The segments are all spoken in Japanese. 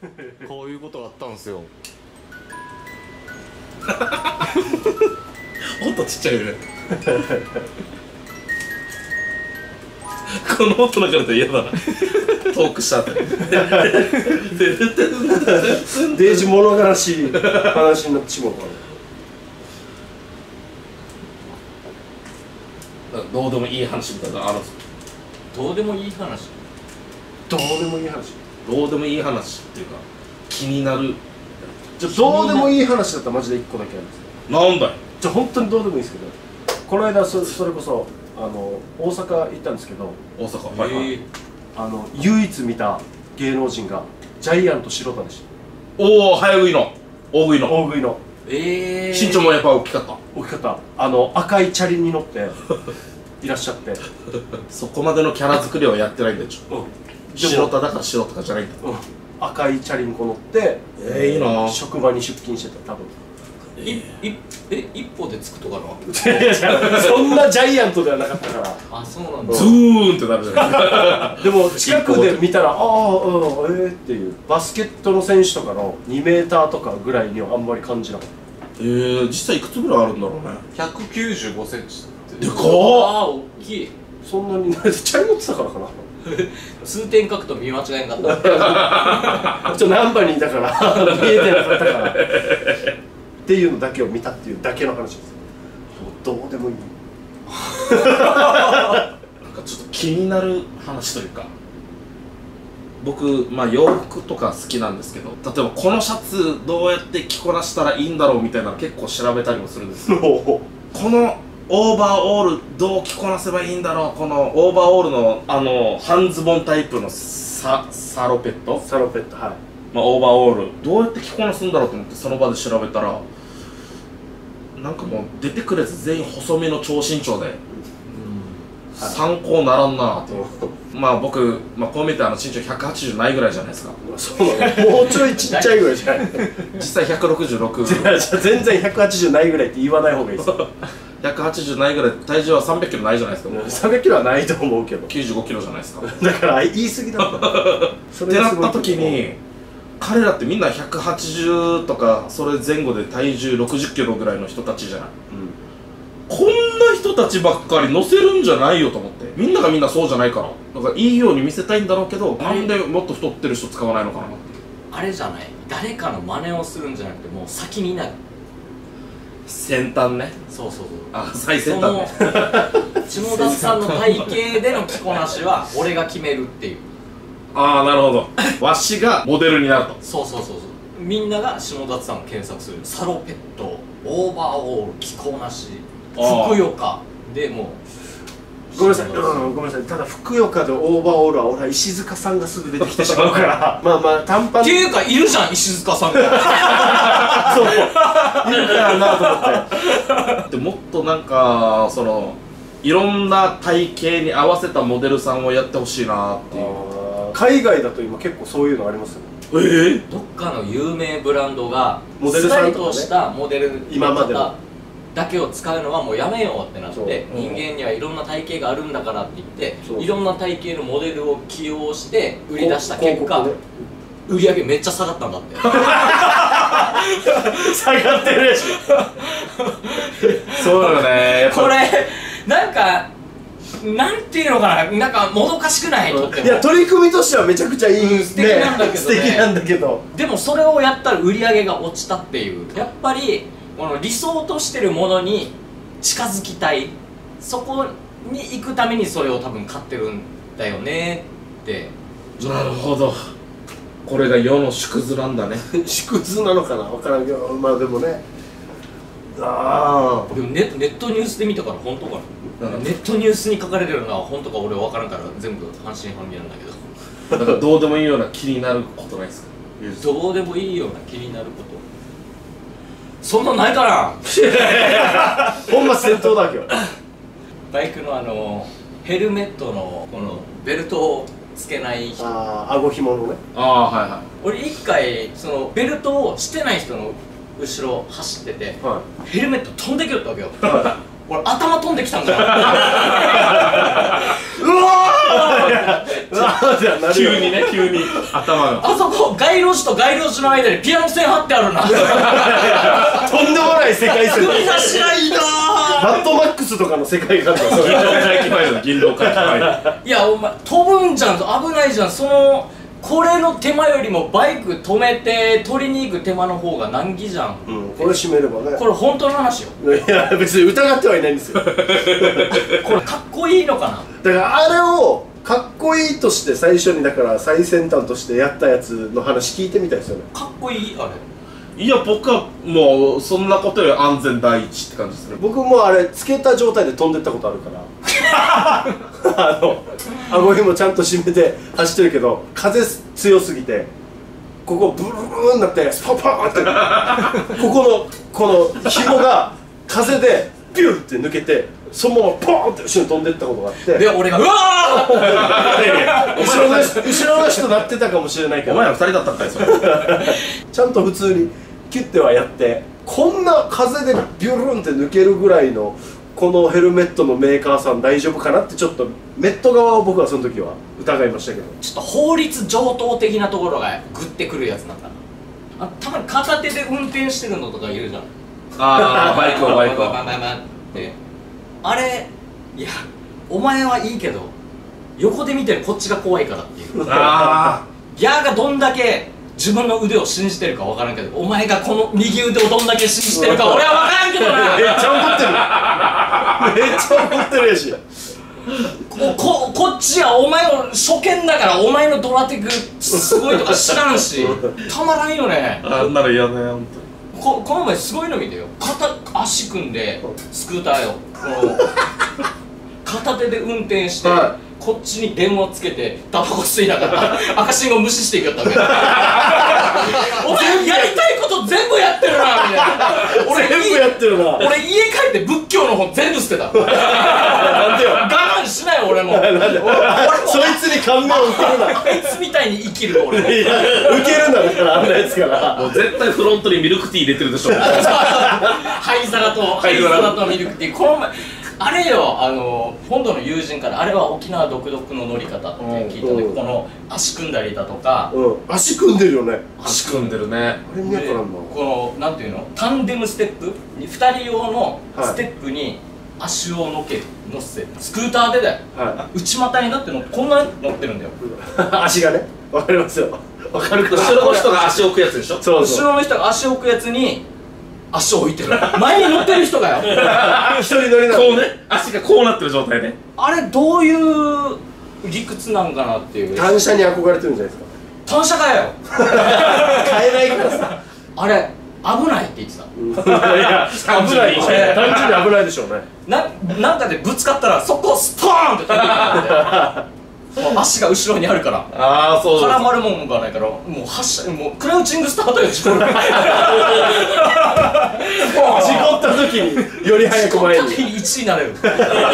こういうことがあったんですよ。 音ちっちゃいよね。この音流れたら嫌だな。トークした後にデージ物悲しい話になってしまうから。 どうでもいい話みたいなのあるんですか？ どうでもいい話。 どうでもいい話。 どうでもいい話っていうか気になる。 じゃあどうでもいい話だったらマジで1個だけあるんですよ。 なんだよ。 じゃあ本当にどうでもいいですけど、この間それこそ大阪行ったんですけど、 大阪。はいはい。 唯一見た芸能人がジャイアント白田でした。 おお、早食いの大食いの大食いの。 身長もやっぱ大きかった。 大きかった。赤いチャリに乗っていらっしゃって。 そこまでのキャラ作りはやってないんだよ。白田だから白とかじゃないんだ。 赤いチャリにこ乗っていいな。 職場に出勤してた。多分一歩で着くとかの。 そんなジャイアントではなかったから。 あ、そうなんだ。 ズーンってなるじゃん。 でも近くで見たらっていうバスケットの選手とかの2メーターとかぐらいにはあんまり感じなかった。 実際いくつぐらいあるんだろうね。 195センチってでかっ。 ああ、大きい。 そんなにチャリ乗ってたからかな。 通天閣と見間違えんかった。 難波にいたから見えてなかったからっていうのだけを見たっていうだけの話です。どうでもいい。 なんかちょっと気になる話というか、僕洋服とか好きなんですけど、例えばこのシャツどうやって着こなしたらいいんだろうみたいなの結構調べたりもするんですよ。このオーバーオールどう着こなせばいいんだろう。このオーバーオールの半ズボンタイプのサロペット、 はい。 オーバーオールどうやって着こなすんだろうと思ってその場で調べたら、なんかもう出てくるやつ全員細めの超身長で、参考ならんなっていう。僕こう見て身長180ないぐらいじゃないですか。 そうなの。もうちょいちっちゃいぐらいじゃない。 実際166。 じゃあ全然180ないぐらいって言わない方がいいですよ。 180ないぐらい、体重は300キロないじゃないですか。 300キロはないと思うけど。 95キロじゃないですか。 だから言い過ぎだった。 ってなった時に、彼らってみんな180とかそれ前後で体重60キロぐらいの人たちじゃない。こんな人たちばっかり乗せるんじゃないよと思って。みんながみんなそうじゃないから、だからいいように見せたいんだろうけど、なんでもっと太ってる人使わないのかなって。 あれじゃない、誰かの真似をするんじゃなくて、もう先になる。 先端ね。 そう。 最先端ね。 下田さんの体型での着こなしは俺が決めるっていう。 なるほど。わしがモデルになると。 そう。みんなが下田さんを検索する。サロペット、オーバーオール、着こなし、ふくよかでもう。 ごめんなさい、ただふくよかでオーバーオールは俺は石塚さんがすぐ出てきてしまうから短パンっていうかいるじゃん、石塚さんが。 そういるからなと思って。 でもっとなんかいろんな体型に合わせたモデルさんをやってほしいなっていう。 海外だと今結構そういうのありますよね。 どっかの有名ブランドがモデルさんとかね、 スライドしたモデル今までのだけを使うのはもうやめようってなって、人間にはいろんな体型があるんだからって言って、いろんな体型のモデルを起用して売り出した結果、売り上げめっちゃ下がったんだって。 下がってるし。 そうよね。 これなんかなんていうのかな、なんかもどかしくない？とっても。 いや、取り組みとしてはめちゃくちゃいいね。 素敵なんだけどね。 素敵なんだけど。 でもそれをやったら売り上げが落ちたっていう。やっぱりこの理想としてるものに近づきたい、そこに行くためにそれを多分買ってるんだよねって。 なるほど。これが世の縮図なんだね。 縮図なのかな、分からんけど、でもね。 でもネットニュースで見たから本当かな。ネットニュースに書かれてるのは本当か俺は分からんから全部半信半疑なんだけど。 なんかどうでもいいような気になることないですか？ どうでもいいような気になること。そんなないかな。 ほんま戦闘だけど。 バイクのヘルメットのこのベルトをつけない人。 顎ひものね。 はいはい。 俺一回そのベルトをしてない人の後ろ走ってて、ヘルメット飛んできよったわけよ。 俺頭飛んできたんだよ急にね、急に頭が。 あそこ街路樹と街路樹の間にピアノ線張ってあるなとんでもない世界線。 組み出しないなバッドマックスとかの世界観だ。それ銀狼回帰ファイルだ、銀狼回帰ファイル。 いやお前飛ぶんじゃん危ないじゃんこれの手間よりもバイク止めて取りに行く手間の方が難儀じゃんこれ閉めればね。 これ本当の話よいや別に疑ってはいないんですよ。 これかっこいいのかなだからあれをかっこいいとして最初にだから最先端としてやったやつの話聞いてみたいですよね。 かっこいいあれいや、僕はもうそんなことより安全第一って感じですね。 僕もあれつけた状態で飛んでったことあるから顎ひもちゃんと締めて走ってるけど風強すぎてここブルーンなってスパパーンってこの紐が風でビューって抜けてそのままポーンって後ろに飛んでったことがあってで俺がうわー後ろの人なってたかもしれないけどお前ら二人だったんかい、それ。 ちゃんと普通にキュッてはやってこんな風でビュルンって抜けるぐらいのこのヘルメットのメーカーさん大丈夫かなってちょっとメット側を僕はその時は疑いましたけどちょっと法律上等的なところがグッてくるやつなんだなたまに片手で運転してるのとかいるじゃんああ、バイクをバイクを。 ってあれいやお前はいいけど横で見てるこっちが怖いからっていうあギャーがどんだけ自分の腕を信じてるか分からんけどお前がこの右腕をどんだけ信じてるか俺は分からんけどなめっちゃ怒ってるめっちゃ怒ってるやしこっちはお前の初見だからお前のドラテクすごいとか知らんしたまらんよねあ、なら嫌だよ、本この前すごいの見てよ足組んでスクーターよ片手で運転して、 はこっちに電話つけてタバコ吸いながら赤信号無視していくやったわけお前やりたいこと全部やってるなみたいな俺全部やってるな俺家帰って仏教の本全部捨てたなんでよ我慢しないよ俺もなんでそいつに感銘を受けるなあいつみたいに生きる俺もいや受けるなだからあんなやつから当。もう絶対フロントにミルクティー入れてるでしょ。 灰皿とミルクティーこの前あれよ本土の友人からあれは沖縄独特の乗り方って聞いたんでこの足組んだりだとか足組んでるよね足組んでるね。 あれ見やからんなこのなんていうのタンデムステップ2人用のステップに足を乗せスクーターでだよは内股になってこんな乗ってるんだよい足がねわかりますよわかるか後ろの人が足を置くやつでしょ。 そう後ろの人が足を置くやつに足を置いてる前に乗ってる人がよ一人乗りなのこうね、足がこうなってる状態ね。 あれどういう理屈なんかなっていう単車に憧れてるんじゃないですか単車かよ買えないからさあれ危ないって言ってたいや危ない単純に危ないでしょうねなんかでぶつかったらそこスポーンって飛んでいくんだよもう足が後ろにあるからああ、そうです。 絡まるもんがないからもうクラウチングスタートよ事故る事故った時により早く前に時に1位になれる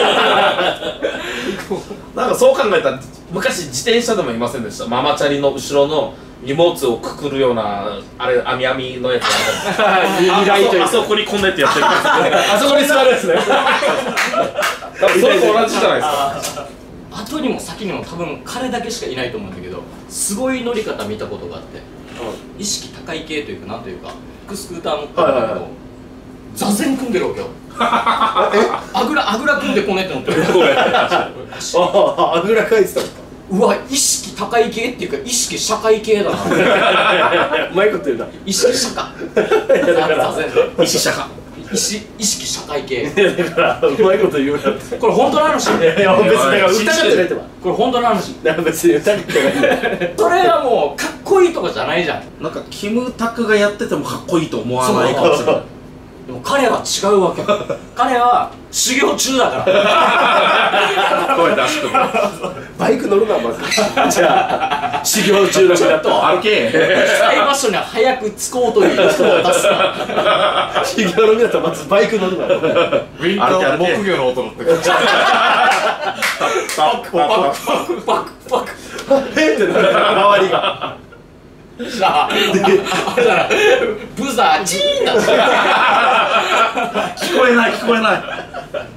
なんかそう考えたら昔自転車でもいませんでした。ママチャリの後ろの荷物をくくるようなあれ網のやつがある二台というあそこにこんなやつやってるあそこに座るやつね多分それと同じじゃないですか。 後にも先にも多分彼だけしかいないと思うんだけどすごい乗り方見たことがあって意識高い系というかなんというかスクーター乗ってるんだけど座禅組んでるわけよあぐら組んでこねって乗ってるあぐらかいてたのかうわ意識高い系っていうか意識社会系だなうまいこと言うな意識社会座禅意識者か。 意識社会系だからうまいこと言うなってこれ本当の話いや別にだから疑ってないってばこれ本当の話だから別に疑ってないそれはもうかっこいいとかじゃないじゃんなんかキムタクがやっててもかっこいいと思わないかもしれない。 でも彼は違うわけ彼は修行中だからこうやって足組む。 バイク乗るなまずじゃあ修行中の人だと歩け。 行きたい場所には早く着こうという人を出すな修行の身だったらまずバイク乗るなウィンカーの木魚の音乗ってくる。 パクパクえってなる周りがさあれだなブザーチーンだ聞こえない。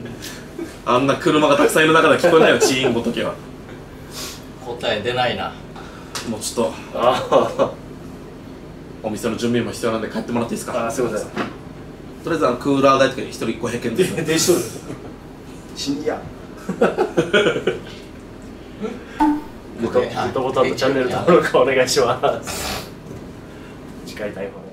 あんな車がたくさんいる中で聞こえないよ、チーンごときは。 答え出ないな。 もうちょっとあお店の準備も必要なんで帰ってもらっていいですか。 あ、すいません。 とりあえずクーラー代とか1人500円ですね。 でしとる。死にや。グッドボタンとチャンネル登録お願いします。次回台本。